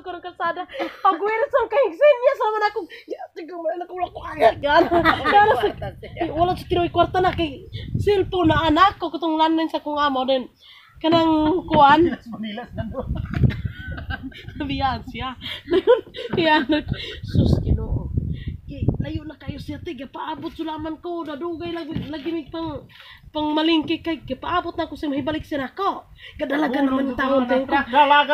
sa karang kalsada. Pag-uwi sa kahigsin niya sa man akong tigong man ako wala ko agad. Wala sa tiroy kwarta na kay cellphone na anak ko katong landline sa kong amo din. Kanang kuan. Manilas na do. Sabihan siya. Yan. Sus, Ginoo. Layo na kayo siya, tiga. Paabot sulaman ko. Nadugay lagi may pang malingki kay. Paabot na ko siya. Mahibalik siya na ako. Kadalagan naman yung taon. Dalagan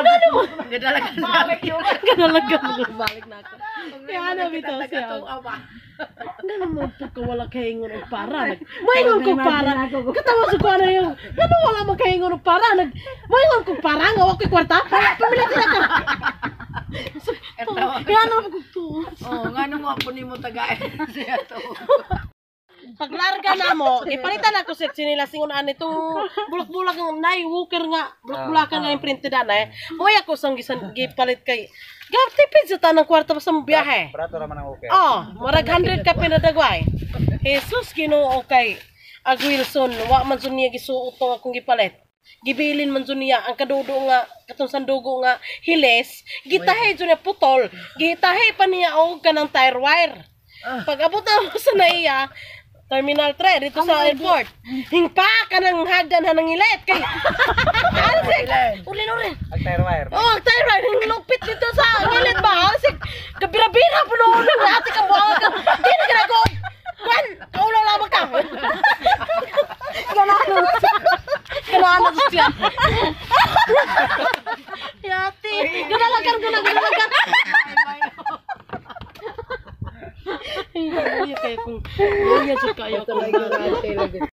Balik na ako. Kaya na bitaw siya. Nga naman po ka wala kahingon ng para. Mahingon ko para. Katawa sa ko na yung. Ano wala makahingon ng para. Mahingon ko para. Nga wako kwarta. Pamilitin ako. Kaya naman ko to. Nga nung ako ni mo tagain siya to. Paglarga na mo, ipalitan ako sa sinilas ingon ani itong bulak-bulak ng nay walker nga, bulak-bulakan nga yung printed ana eh. Moy ako sang gipalit kay. Gaptipid sa tanang kwarta sa biyahe. Prato raman ang okay. Marag 100 ka pinadagway. Jesus Ginoo kay Ag Wilson, wa man sun niya gisuot tong akong gipalit. Gibilin man sun niya ang kadudo nga katong sandugo nga hiles, gitahe jud niya putol, gitahe pa niya og kanang tire wire. Pag abot na mo sa naiya, Terminal 3 dito sa airport. Hingpa ka ng hagdan ha ng ilet kay. Ulin. Ang tire wire. Ang tire wire hing lupit dito sa ilet ba? Sig kabira-bira puno ng ati ka buang ka. Di na ginago. Kwan, kaulo lamang ka. Ganaan siya. Yati, ganalagan. Iya kayak kung iya suka ya.